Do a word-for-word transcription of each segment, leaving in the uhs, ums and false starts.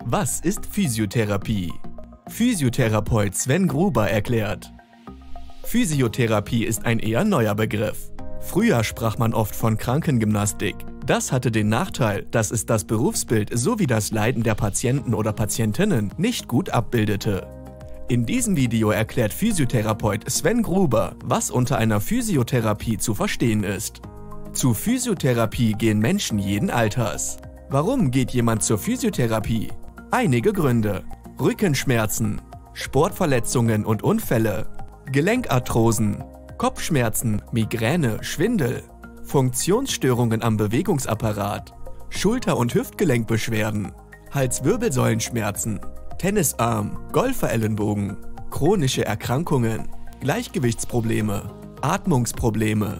Was ist Physiotherapie? Physiotherapeut Sven Gruber erklärt. Physiotherapie ist ein eher neuer Begriff. Früher sprach man oft von Krankengymnastik. Das hatte den Nachteil, dass es das Berufsbild sowie das Leiden der Patienten oder Patientinnen nicht gut abbildete. In diesem Video erklärt Physiotherapeut Sven Gruber, was unter einer Physiotherapie zu verstehen ist. Zu Physiotherapie gehen Menschen jeden Alters. Warum geht jemand zur Physiotherapie? Einige Gründe: Rückenschmerzen, Sportverletzungen und Unfälle, Gelenkarthrosen, Kopfschmerzen, Migräne, Schwindel, Funktionsstörungen am Bewegungsapparat, Schulter- und Hüftgelenkbeschwerden, Halswirbelsäulenschmerzen, Tennisarm, Golferellenbogen, chronische Erkrankungen, Gleichgewichtsprobleme, Atmungsprobleme,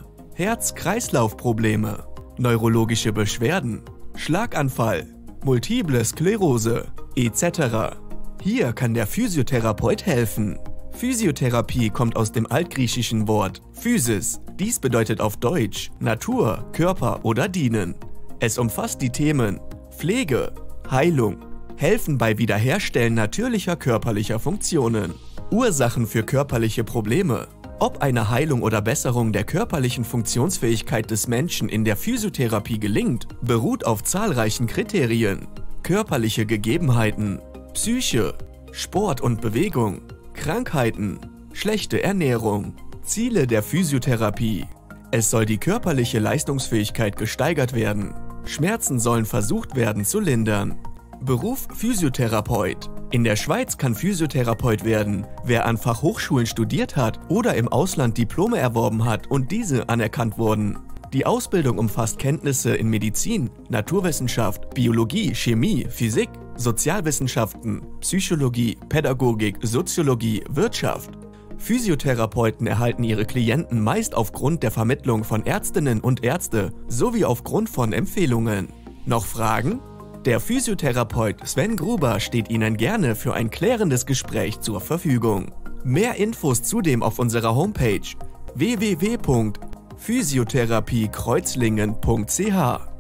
Herz-Kreislauf-Probleme, neurologische Beschwerden, Schlaganfall, Multiple Sklerose et cetera. Hier kann der Physiotherapeut helfen. Physiotherapie kommt aus dem altgriechischen Wort Physis. Dies bedeutet auf Deutsch Natur, Körper oder Dienen. Es umfasst die Themen Pflege, Heilung, Helfen bei Wiederherstellen natürlicher körperlicher Funktionen, Ursachen für körperliche Probleme. Ob eine Heilung oder Besserung der körperlichen Funktionsfähigkeit des Menschen in der Physiotherapie gelingt, beruht auf zahlreichen Kriterien: körperliche Gegebenheiten, Psyche, Sport und Bewegung, Krankheiten, schlechte Ernährung. Ziele der Physiotherapie: Es soll die körperliche Leistungsfähigkeit gesteigert werden. Schmerzen sollen versucht werden zu lindern. Beruf Physiotherapeut. In der Schweiz kann Physiotherapeut werden, wer an Fachhochschulen studiert hat oder im Ausland Diplome erworben hat und diese anerkannt wurden. Die Ausbildung umfasst Kenntnisse in Medizin, Naturwissenschaft, Biologie, Chemie, Physik, Sozialwissenschaften, Psychologie, Pädagogik, Soziologie, Wirtschaft. Physiotherapeuten erhalten ihre Klienten meist aufgrund der Vermittlung von Ärztinnen und Ärzte sowie aufgrund von Empfehlungen. Noch Fragen? Der Physiotherapeut Sven Gruber steht Ihnen gerne für ein klärendes Gespräch zur Verfügung. Mehr Infos zudem auf unserer Homepage w w w punkt physiotherapie kreuzlingen punkt c h.